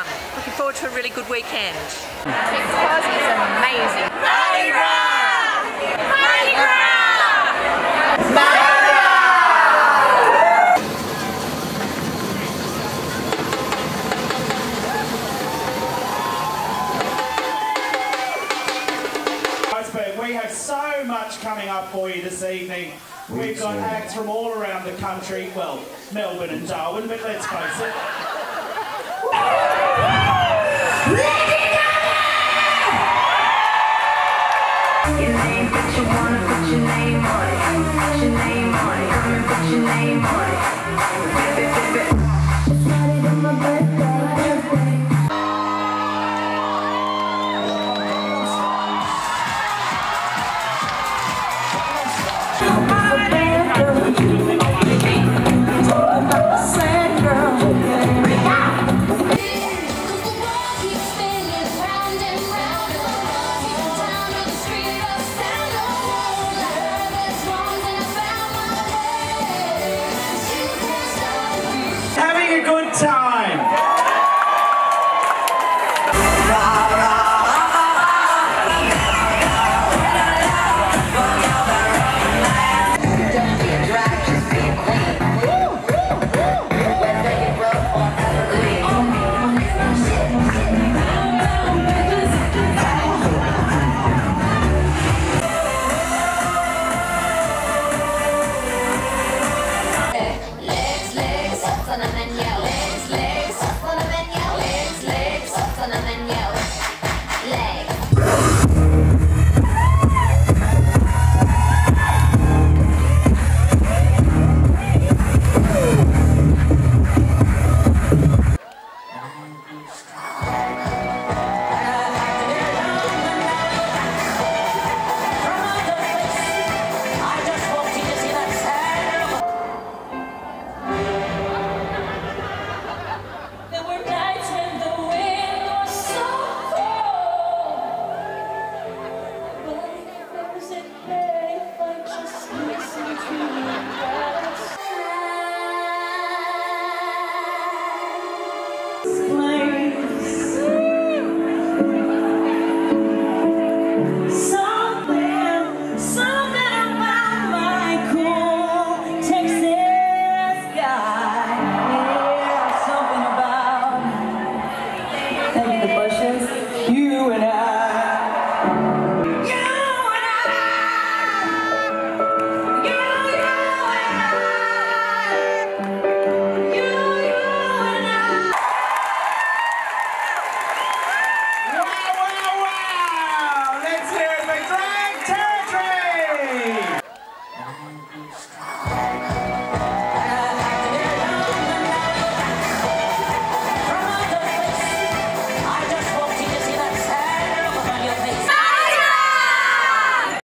fun. Looking forward to a really good weekend. Because it's amazing. Mardi Gras! Mardi Gras! Mardi We have so much coming up for you this evening. We've got acts from all around the country, well, Melbourne and Darwin, but let's face it. Your name, but you wanna put your name on it. Put your name on it. Come and put your name on it. It's not even my birthday. Having a good time.